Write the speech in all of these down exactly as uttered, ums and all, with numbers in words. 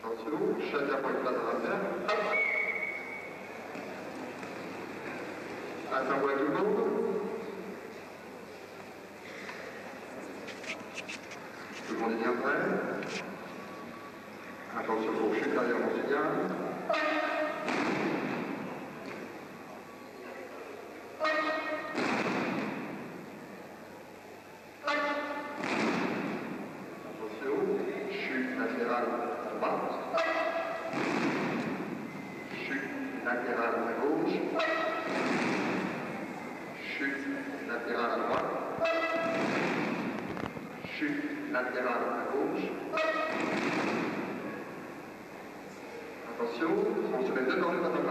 Attention, chacun prend une place à l'affaire. Hop. Attends-moi tout le monde. Tout le monde est bien prêt. Attention, faut que je suis derrière mon signal. Attention, chute latérale à droite. Chute latérale à gauche. Chute latérale à droite. Chute latérale à gauche. Attention, on se met dedans le pataplas.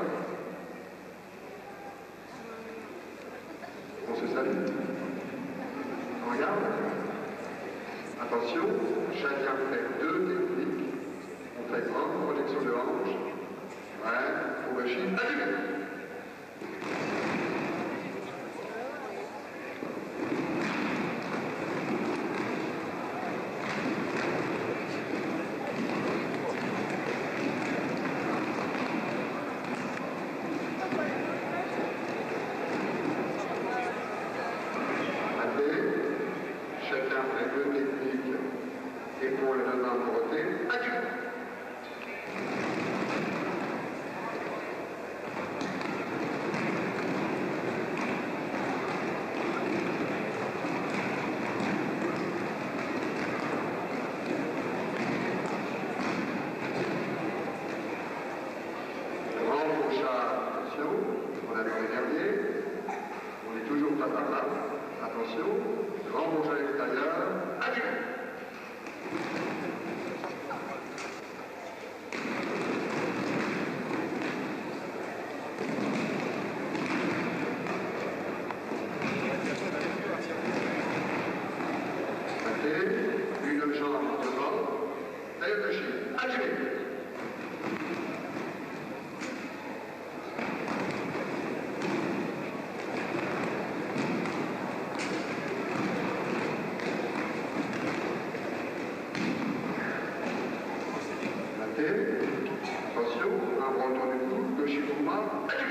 On se salue. On regarde. Attention, chacun fait deux techniques. On fait grande projection de hanche. Ouais, pour le chiffre. Allez! Chacun fait deux techniques, épaules de main portées, adieu. Grand crochat, attention, on a dans les derniers, on est toujours pas par là, attention. Grand bouge à l'extérieur. Adieu. Mettez une jambe devant. Et le chien. Adieu. Attention, un bras autour du cou, gauche et pour moi, adieu.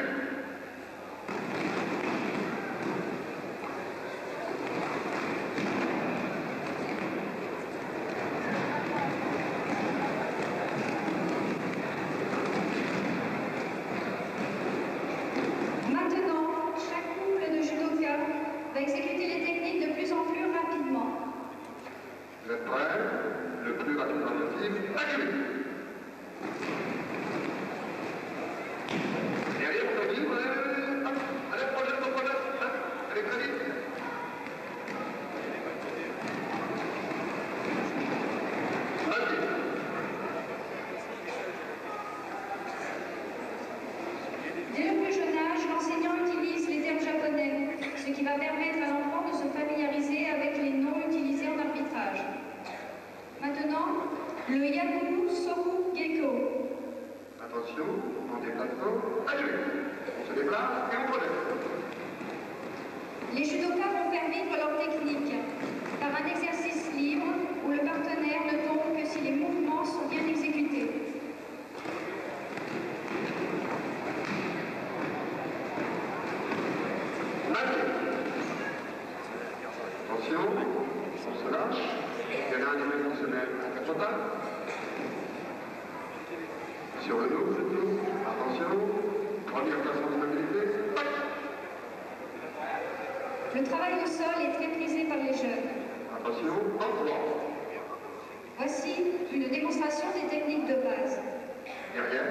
Maintenant, chaque couple de judoka va exécuter les techniques de plus en plus rapidement. Vous êtes prêts? Le plus rapidement possible, adieu. Derrière, on a dit, ouais, hop, allez, projet, ton projet, hop, allez, très vite. Vas-y. Dès le plus jeune âge, l'enseignant utilise les termes japonais, ce qui va permettre à l'enfant de se familiariser avec les noms utilisés en arbitrage. Maintenant, le Yaku Soku Geko. Attention, en déplacement, adieu. On se déplace et on projette. Les judokas vont faire vivre leur technique par un exercice libre où le partenaire ne tombe que si les mouvements sont bien exécutés. Attention, on se lâche. Il y en a un des qui se met à quatre pattes. Sur le dos, le dos. Attention. Première placement de stabilité. Le travail au sol est très prisé par les jeunes. Attention, en trois. Voici une démonstration des techniques de base. Derrière.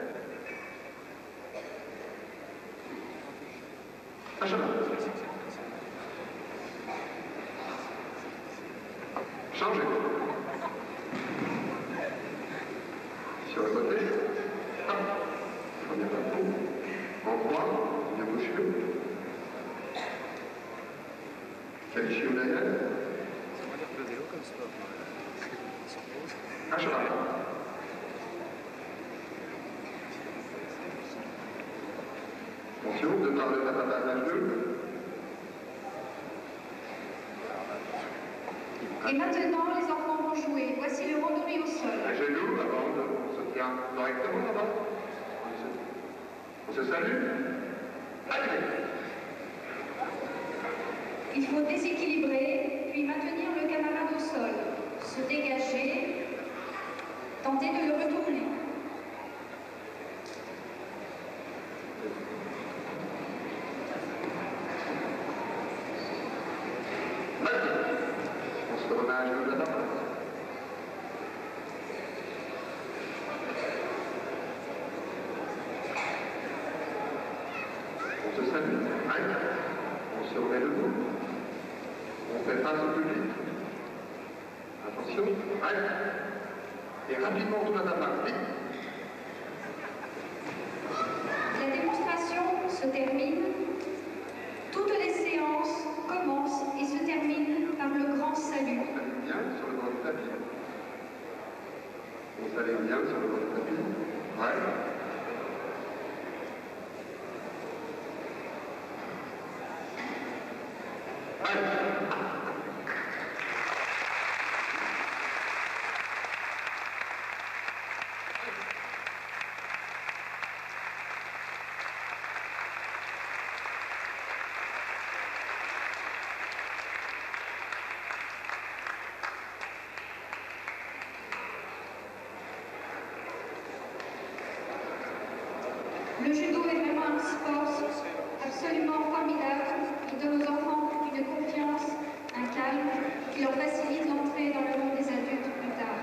À chemin. Changez. Sur le côté. Hop. Première plateau. En croix. Bien bouché. Qualifié derrière. À chemin. Attention, de par le tapatage deux. Et maintenant, les enfants vont jouer. Voici le randonnée au sol. Un genou avant de se chacun correctement là-bas. On se salue. Allez. Il faut déséquilibrer, puis maintenir le camarade au sol, se dégager, tenter de le retourner. On se remet à genoux de la table. On se salue. Allez. On se remet debout. On fait face au public. Attention. Allez. Et rapidement, on tourne la table. Vite. La démonstration se termine. Toutes les séances commencent et se terminent par le grand salut. On s'aligne bien sur le bord du tapis. On s'aligne bien sur le bord du tapis. Ouais. Allez. Le judo est vraiment un sport absolument formidable qui donne aux enfants une confiance, un calme, qui leur facilite l'entrée dans le monde des adultes plus tard.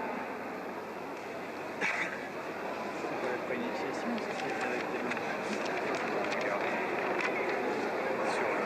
Pas une initiation, ça se fait avec des mains. Regardez. Sur le...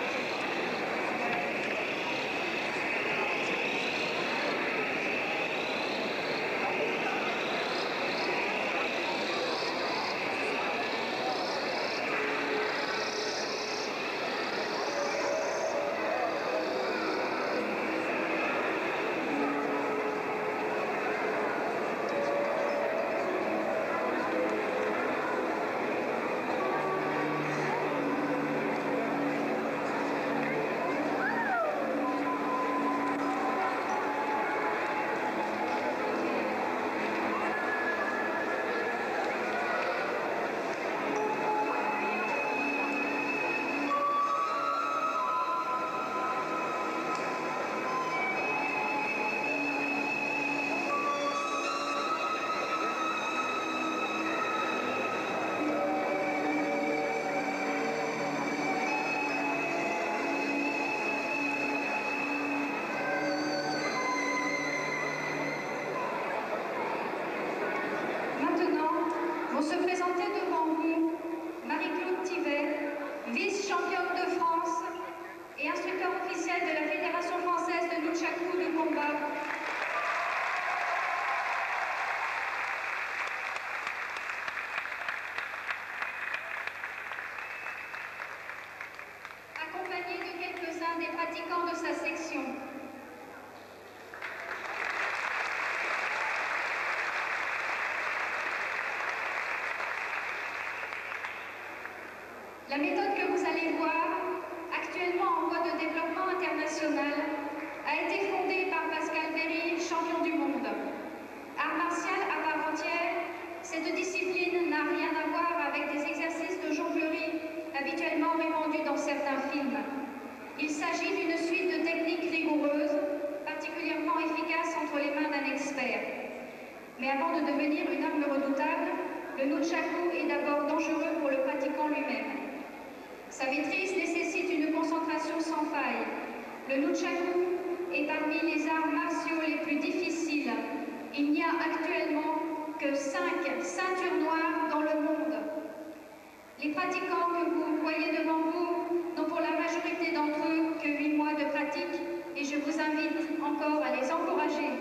Vont se présenter devant vous Marie-Claude Thivet, vice-championne de France et instructeur officiel de la Fédération française de Nunchaku de combat. Accompagnée de quelques-uns des pratiquants de sa section. La méthode que vous allez voir, actuellement en voie de développement international, a été fondée par Pascal Berry, champion du monde. Art martial à part entière, cette discipline n'a rien à voir avec des exercices de jonglerie habituellement répandus dans certains films. Il s'agit d'une suite de techniques rigoureuses, particulièrement efficaces entre les mains d'un expert. Mais avant de devenir une arme redoutable, le nunchaku est d'abord dangereux pour le pratiquant lui-même. Sa maîtrise nécessite une concentration sans faille. Le nunchaku est parmi les arts martiaux les plus difficiles. Il n'y a actuellement que cinq ceintures noires dans le monde. Les pratiquants que vous voyez devant vous n'ont pour la majorité d'entre eux que huit mois de pratique et je vous invite encore à les encourager.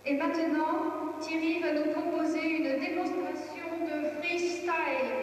Et maintenant, Thierry va nous proposer une démonstration de freestyle.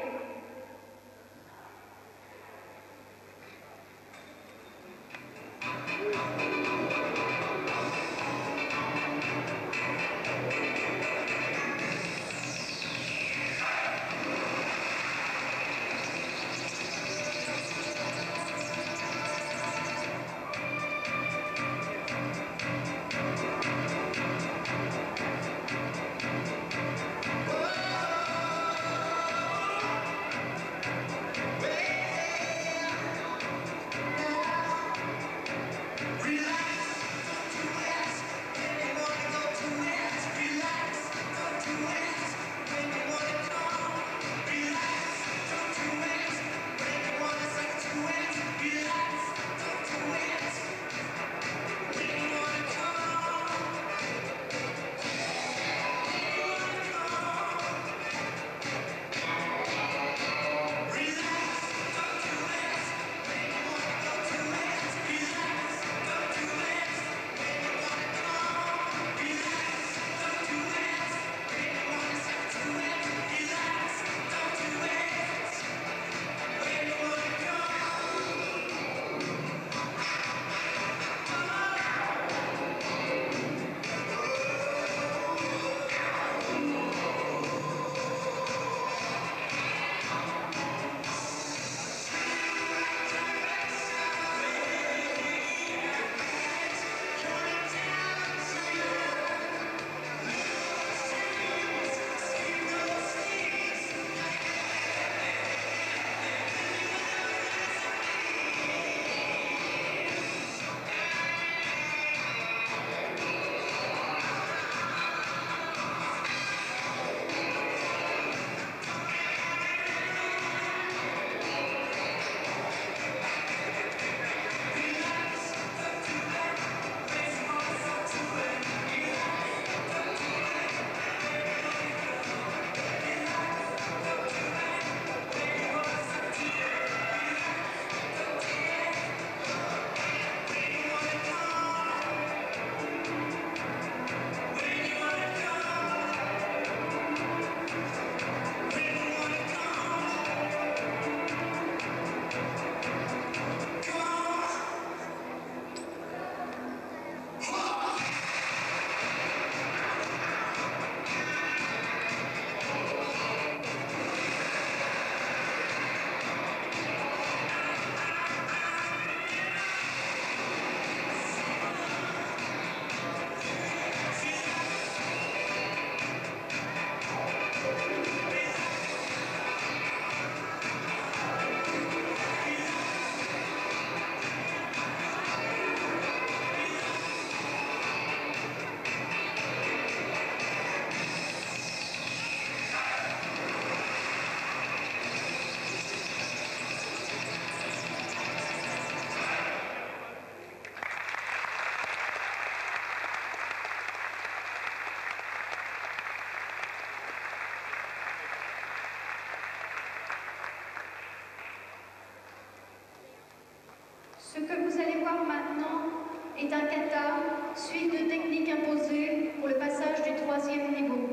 Ce que vous allez voir maintenant est un kata, suite de techniques imposées pour le passage du troisième niveau.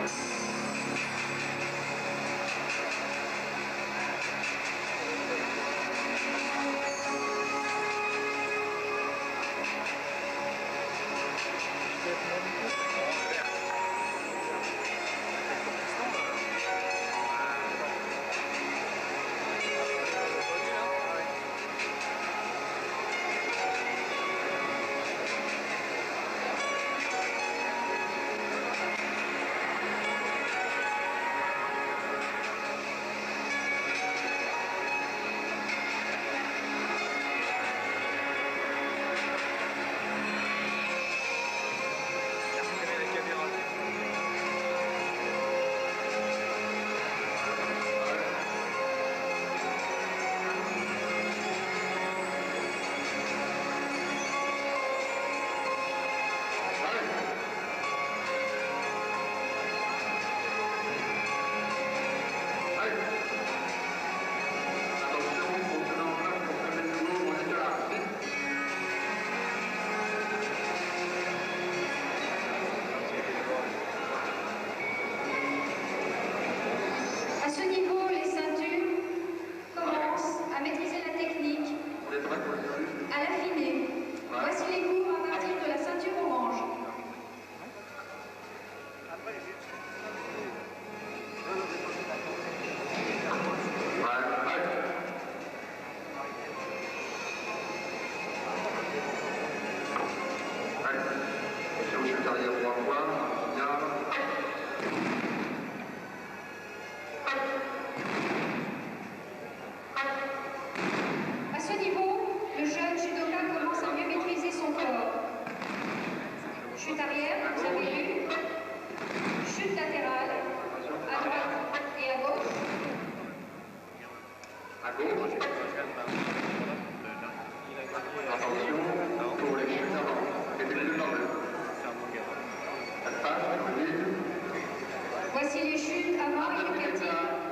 Voici les chutes avant et éducatives.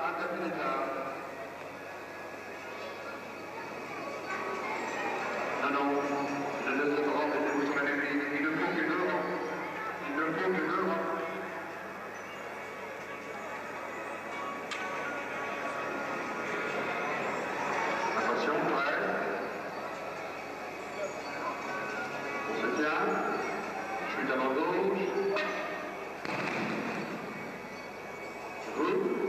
Non, non, je ne laisse pas mettez-vous sur la même ligne. Il ne faut que deux rangs. Il ne faut que deux rangs. Attention, prêt. On se tient. Chute avant gauche. Vous.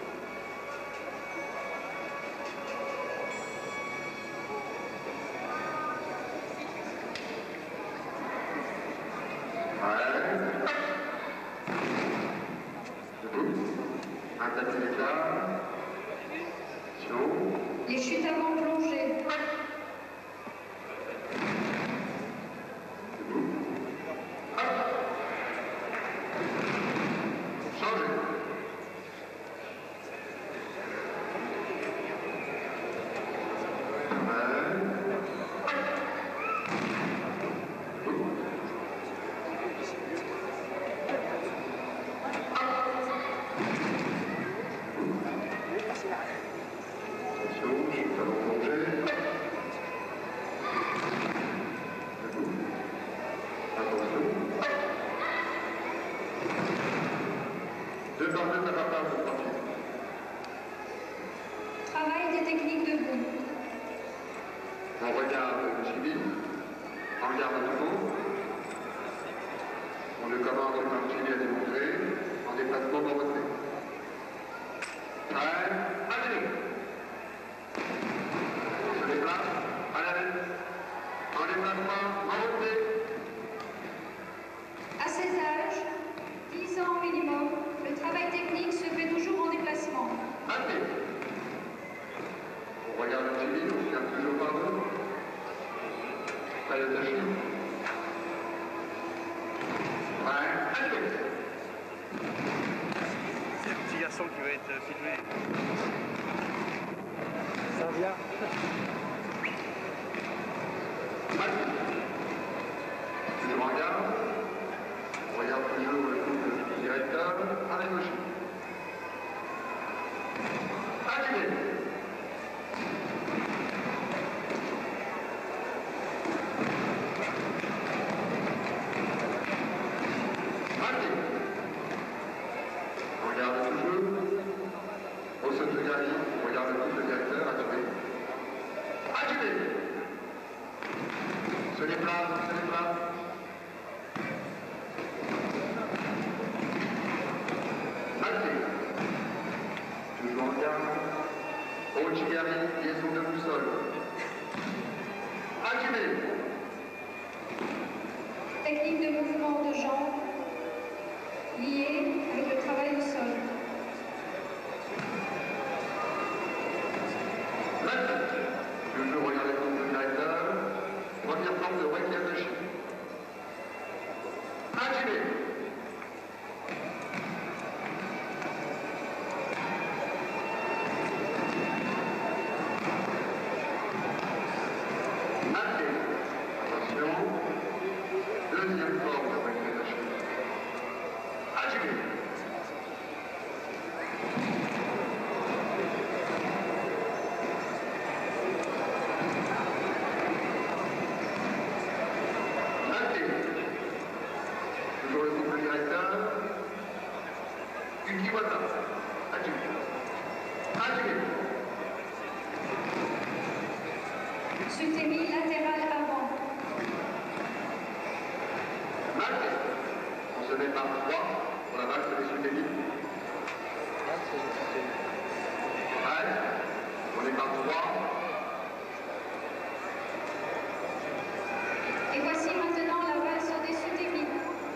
Les chutes avant plongées. Changez. Deux par deux, ça va pas vous tranquille. Travail des techniques debout. On regarde le civil, on regarde tout le monde. On le commence par le civil à démontrer, en déplacement dans votre nez. Prêt, allez. On se déplace, à la tête. En déplacement, en votre nez. À cet âge, dix ans minimum, le travail technique se fait toujours en déplacement. Allez. On regarde le civil, on se tient toujours par deux. Prêt à tâcher. Prêt, allez. C'est le petit garçon qui va être filmé. Ça vient. Allez. Je me regarde. On regarde toujours le couple directeur à la gauche. Allez. Allez. Ichigari, liaison de boussole. Hajime. Technique de mouvement de jambes liée avec le travail au sol. Toujours regarder le compte de directeur. Première forme de Wakiabashi. Hajime. Maté. Attention. Deuxième forme de Wakiabashi. Hajime. Ukiwata. Hajime. Hajime. Sutemi latéral avant. Maté. On se met par trois pour la valse des Sutemi. Ouais. On est par trois. Et voici maintenant la valse des Sutemi.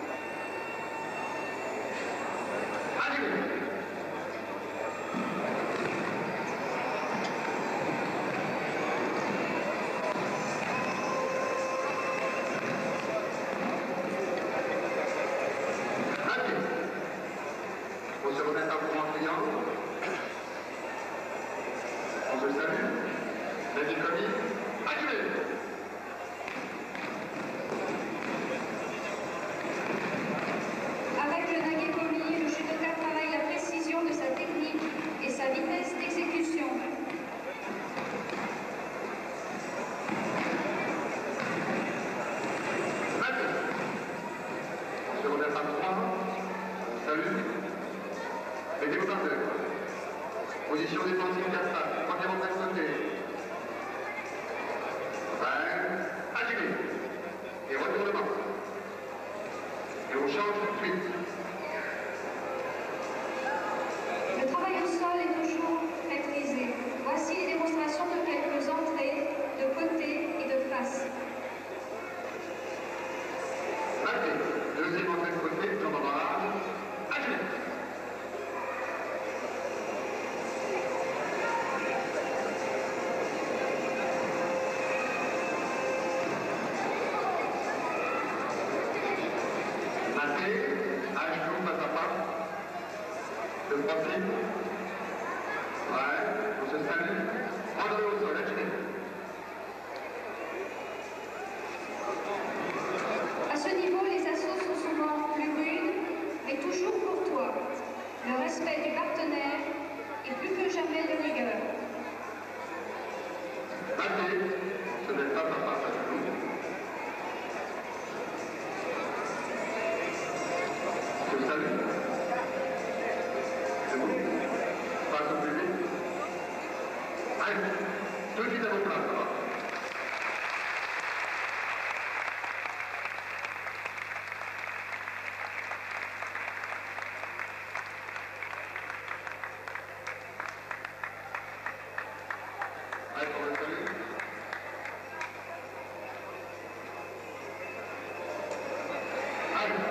On se remet à vous en triangle. On se salue. David Commis. Hajime. Avec le nagekomi, le judoka travaille la précision de sa technique et sa vitesse d'exécution. On se remet à trois. On salue. Les débutants. Position défensive quatre pattes. Première en train de côté. Ouais. Hajime. Et retournement. Et on change tout de suite. Le travail au sol est toujours maîtrisé. Voici les démonstrations de quelques entrées, de côté et de face. Maté. Deuxième entrée de côté, jambe en barrage. Hajime. Maté, à genoux, face à face. Le profil. Ouais, on se salue. Rendre au sol, Hajime. À ce niveau, les assauts sont souvent plus rudes, mais toujours courtois. Le respect du partenaire est plus que jamais de rigueur. Maté, on se met face à face à genoux. On se salue. Debout. Face au public. Allez, tout de suite à vos places, ça va. Allez, pour le salut. Allez.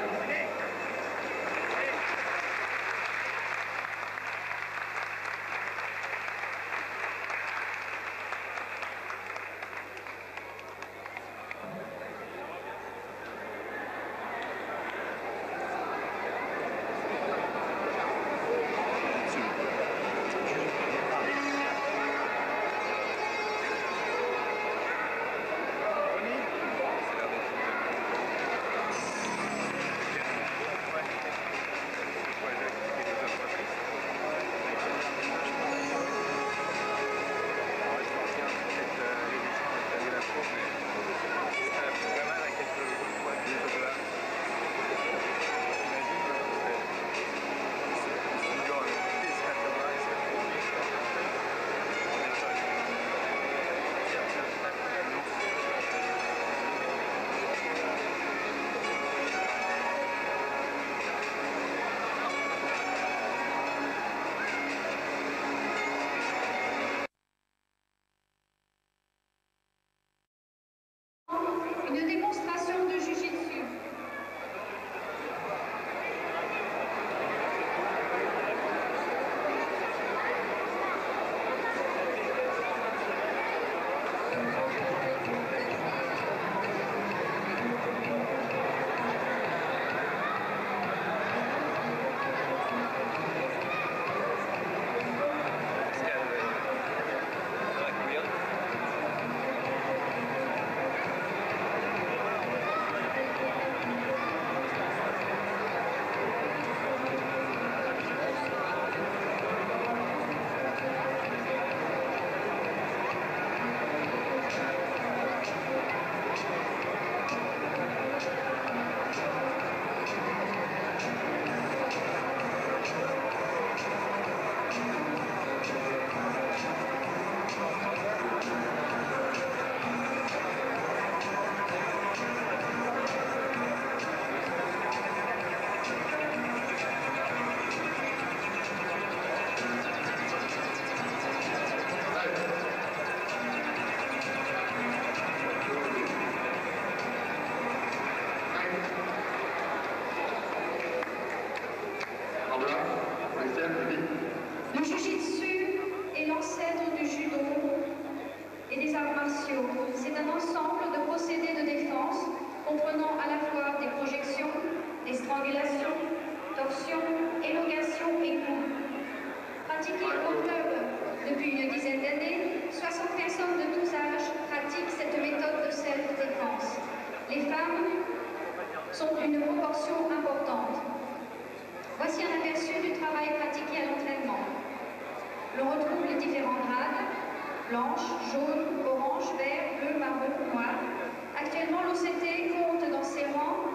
Voilà, pour les scientifiques. Le Jiu-Jitsu est l'ancêtre du judo et des arts martiaux. C'est un ensemble de procédés de défense comprenant à la fois des projections, des strangulations, torsions, élongations et coups. Pratiqué au club depuis une dizaine d'années, soixante personnes de tous âges pratiquent cette méthode de self-défense. Les femmes sont une proportion importante. Voici un aperçu du travail pratiqué à l'entraînement. L'on retrouve les différents grades, blanche, jaune, orange, vert, bleu, marron, noir. Actuellement, l'O C T compte dans ses rangs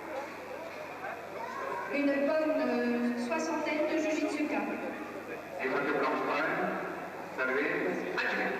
une bonne euh, soixantaine de Jiu-Jitsuka. Et quand le blanche prenne, vous savez, agir.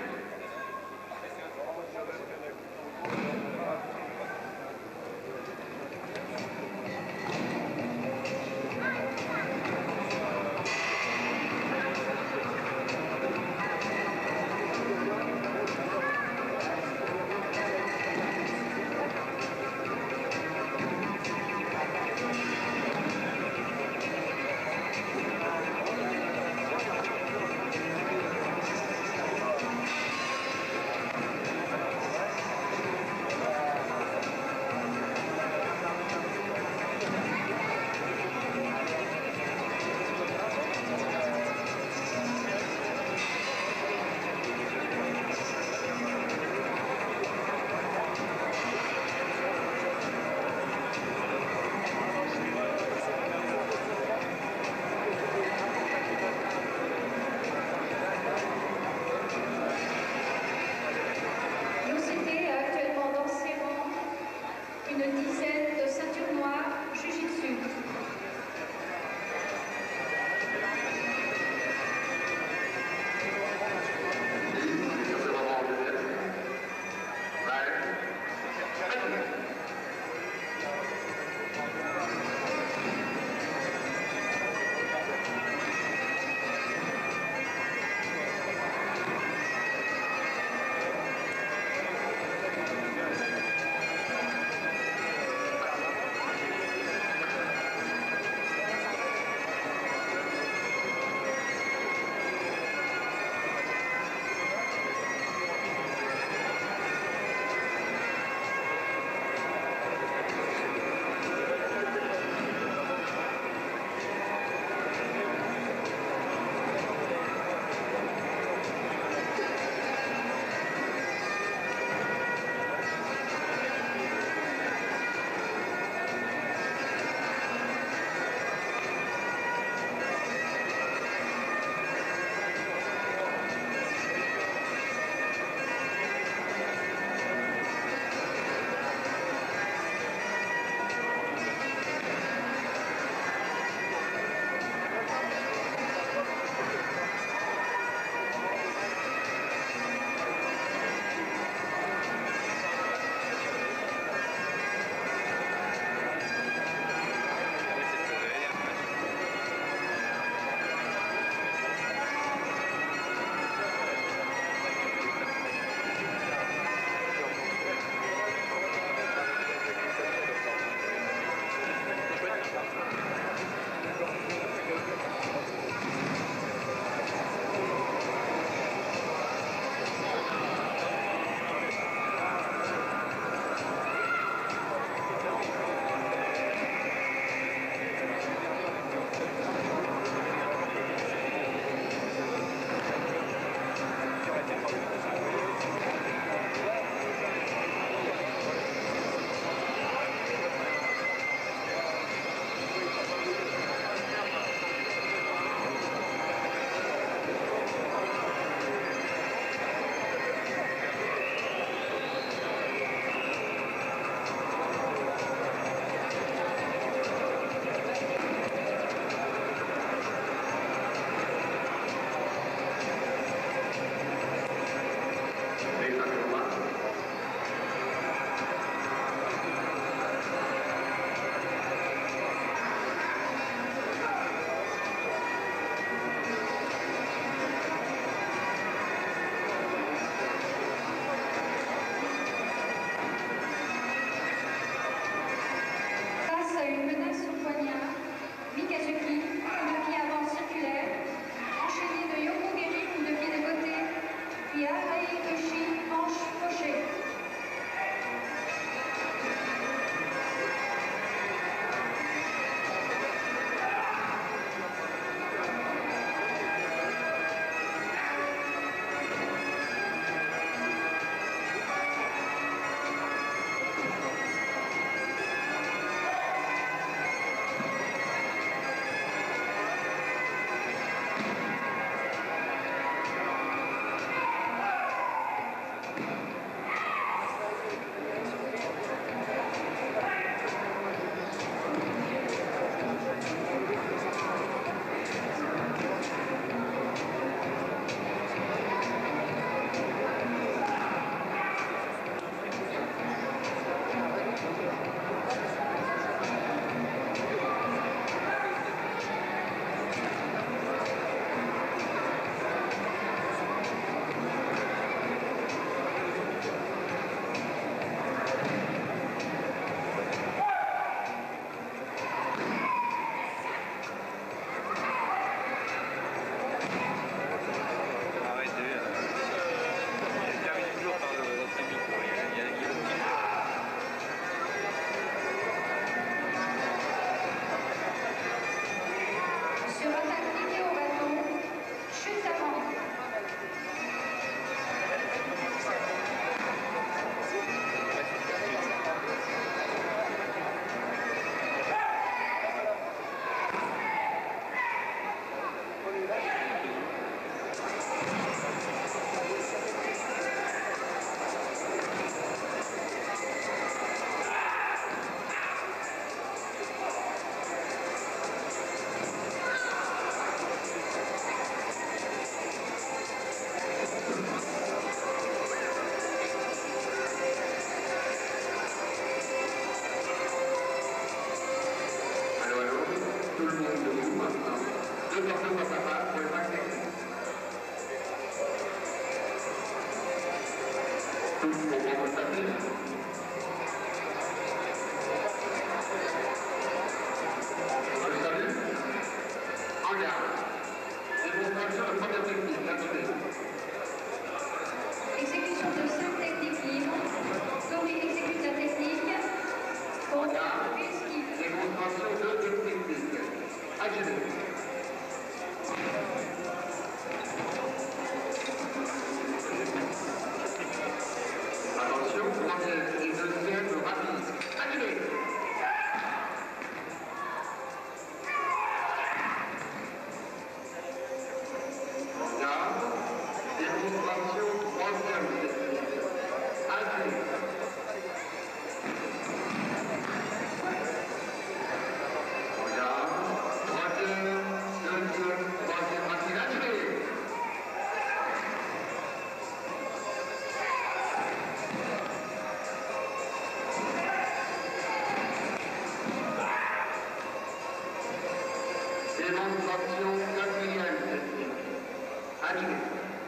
Démonstration quatrième technique. Adjuvant.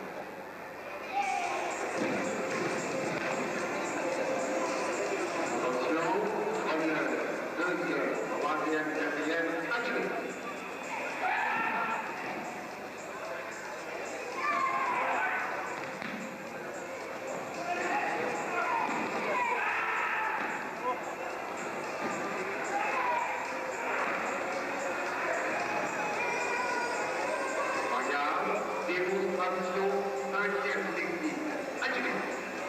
Attention, première, deuxième, troisième, quatrième, adjuvant. Démonstration cinquième technique. Adjuvant.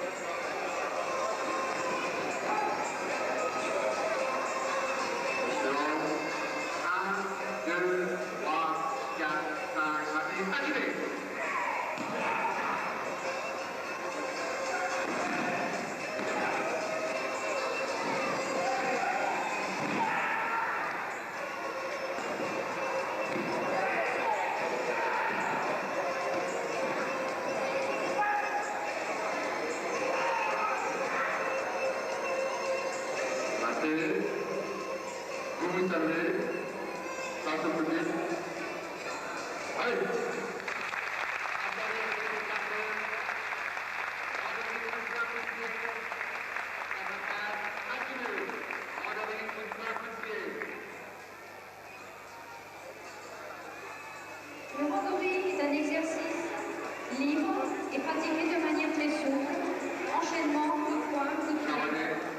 un, deux, trois, quatre, cinq, six, adjuvant. Vous vous savez, face au public. Allez! Le randonnée est un exercice libre et pratiqué de manière très souple. Enchaînement, coup de poing, coup de pied.